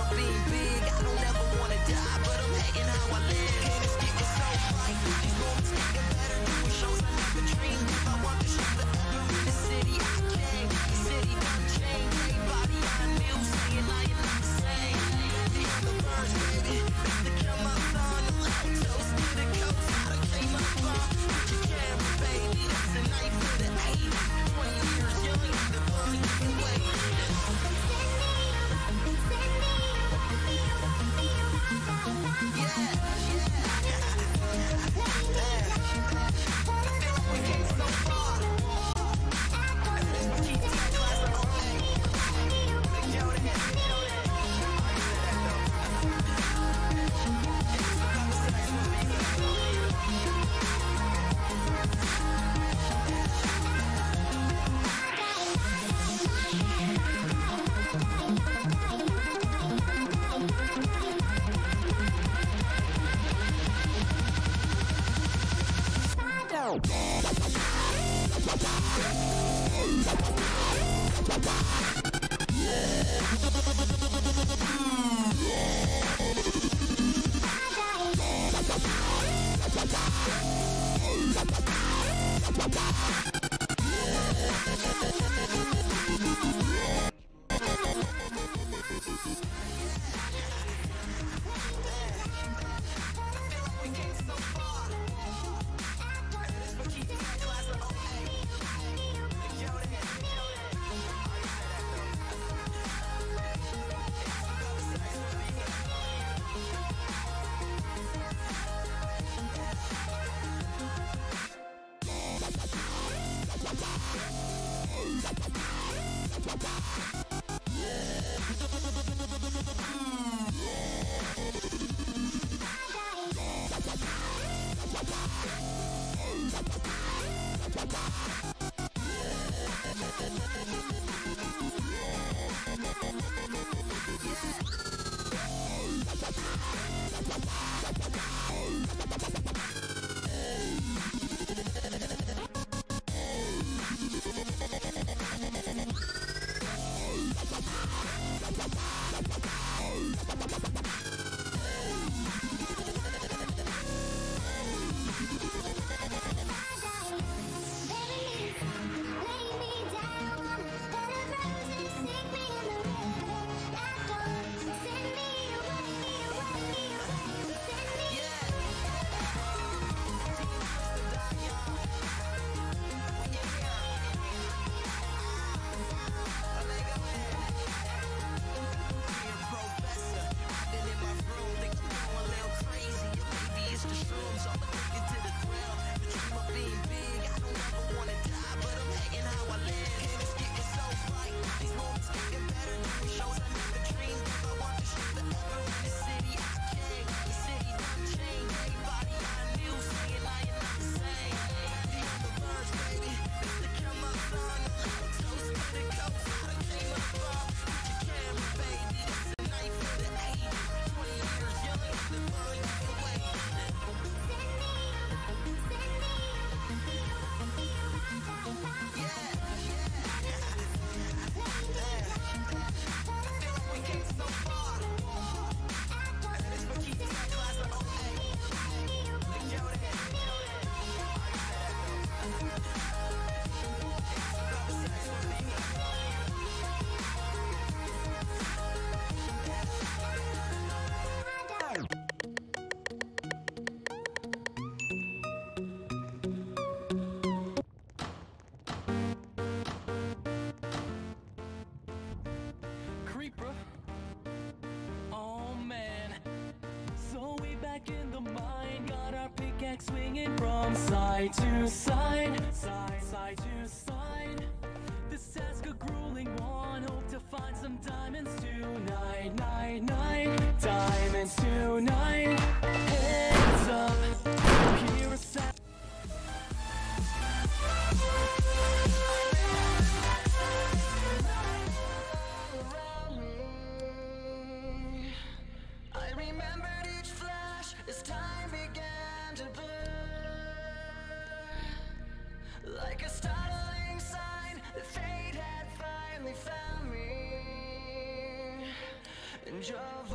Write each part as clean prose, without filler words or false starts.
of being big. I don't ever wanna die, but I'm hating how I live. And it's getting so bright. These moments getting better. Doing shows I never dreamed. If I want the show forever in the city, I can. The city done changed. Everybody I knew saying I am not the same. The other birds, baby, used to kill my son. The loud toast to the coast. I done came up from. Put your camera, baby. That's a night for the 80s. 20 years young, the fun you can wait. Swinging from side to side, side to side. This task a grueling one. Hope to find some diamonds tonight, night, night. Diamonds tonight. Heads up, hear a sound. I remembered each flash as time began to blur. Like a startling sign that fate had finally found me and drove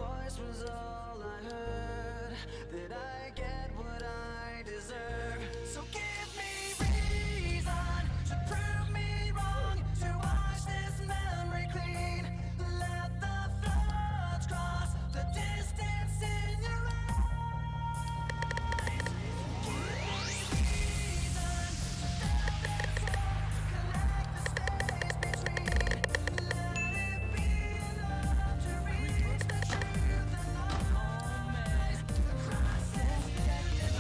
that I get what I deserve. So give me reason to prove me wrong, to wash this memory clean. Let the floods cross the distance in your eyes. Give me reason to fill this hole, collect the space between. Let it be enough to reach the truth and lies across this dead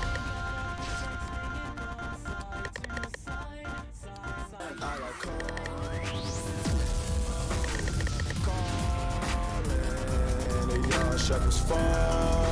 I got calling, and y'all shepherds fall.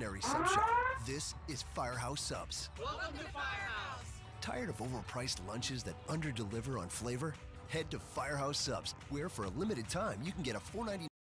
ordinary sub shop. This is Firehouse Subs. Welcome to Firehouse. Tired of overpriced lunches that underdeliver on flavor? Head to Firehouse Subs, where for a limited time you can get a $4.99